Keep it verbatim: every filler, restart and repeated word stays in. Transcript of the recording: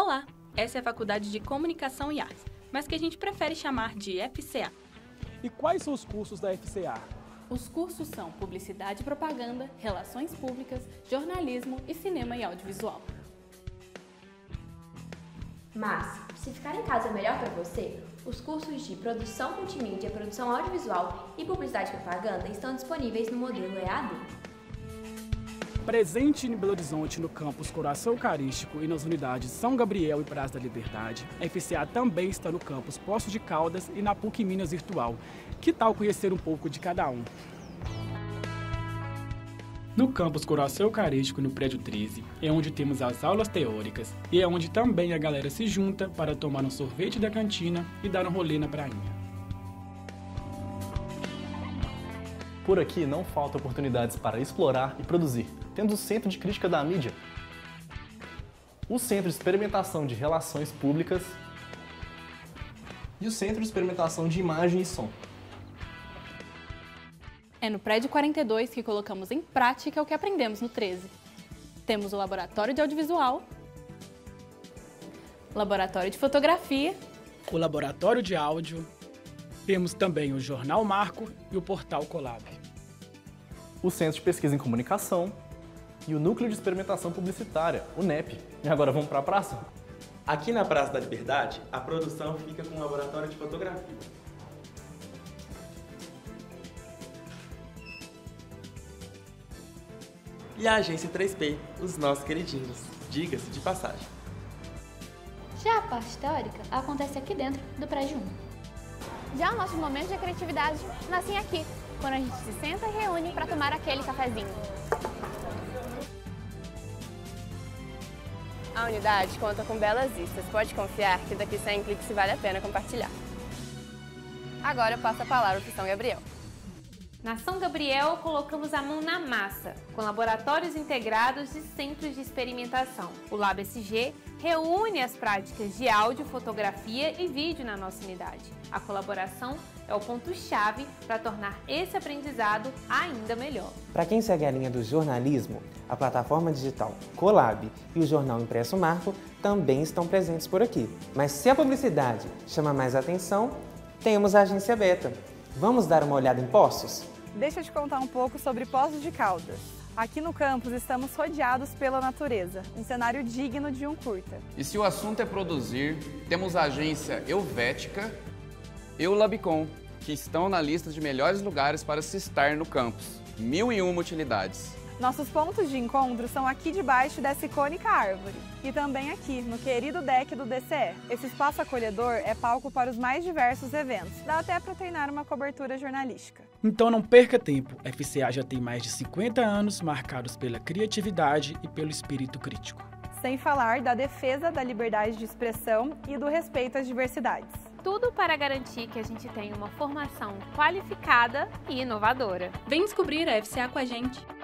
Olá, essa é a Faculdade de Comunicação e Artes, mas que a gente prefere chamar de F C A. E quais são os cursos da F C A? Os cursos são Publicidade e Propaganda, Relações Públicas, Jornalismo e Cinema e Audiovisual. Mas, se ficar em casa é melhor para você, os cursos de Produção Multimídia, Produção Audiovisual e Publicidade e Propaganda estão disponíveis no modelo E A D. Presente em Belo Horizonte, no campus Coração Eucarístico e nas unidades São Gabriel e Praça da Liberdade, a F C A também está no campus Poços de Caldas e na PUC Minas Virtual. Que tal conhecer um pouco de cada um? No campus Coração Eucarístico, no prédio treze, é onde temos as aulas teóricas e é onde também a galera se junta para tomar um sorvete da cantina e dar um rolê na prainha. Por aqui não faltam oportunidades para explorar e produzir. Temos o Centro de Crítica da Mídia, o Centro de Experimentação de Relações Públicas e o Centro de Experimentação de Imagem e Som. É no prédio quarenta e dois que colocamos em prática o que aprendemos no treze. Temos o Laboratório de Audiovisual, Laboratório de Fotografia, o Laboratório de Áudio, temos também o Jornal Marco e o Portal Colab. O Centro de Pesquisa em Comunicação e o Núcleo de Experimentação Publicitária, o N E P. E agora vamos para a praça? Aqui na Praça da Liberdade, a produção fica com o Laboratório de Fotografia. E a Agência três P, os nossos queridinhos, diga-se de passagem. Já a parte teórica acontece aqui dentro do prédio um. Já os nossos momentos de criatividade nascem aqui, quando a gente se senta e reúne para tomar aquele cafezinho. A unidade conta com belas vistas, pode confiar que daqui cem cliques vale a pena compartilhar. Agora eu passo a palavra para o São Gabriel. Na São Gabriel, colocamos a mão na massa, com laboratórios integrados e centros de experimentação. O Lab S G reúne as práticas de áudio, fotografia e vídeo na nossa unidade. A colaboração é o ponto-chave para tornar esse aprendizado ainda melhor. Para quem segue a linha do jornalismo, a plataforma digital Colab e o jornal impresso Marco também estão presentes por aqui. Mas se a publicidade chama mais atenção, temos a Agência Beta. Vamos dar uma olhada em Poços? Deixa eu te contar um pouco sobre Poços de Caldas. Aqui no campus estamos rodeados pela natureza, um cenário digno de um curta. E se o assunto é produzir, temos a agência Euvética e o Labicom, que estão na lista de melhores lugares para se estar no campus. Mil e uma utilidades. Nossos pontos de encontro são aqui debaixo dessa icônica árvore e também aqui, no querido deck do D C E. Esse espaço acolhedor é palco para os mais diversos eventos, dá até para treinar uma cobertura jornalística. Então não perca tempo, a F C A já tem mais de cinquenta anos marcados pela criatividade e pelo espírito crítico. Sem falar da defesa da liberdade de expressão e do respeito às diversidades. Tudo para garantir que a gente tenha uma formação qualificada e inovadora. Vem descobrir a F C A com a gente!